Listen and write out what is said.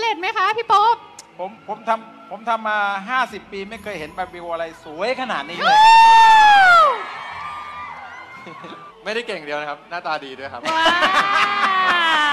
ร็จไหมคะพี่โป๊ปผมทำมา50 ปีไม่เคยเห็นบาร์บีคิวอะไรสวยขนาดนี้เลยไม่ได้เก่งเดียวนะครับหน้าตาดีด้วยครับว้าว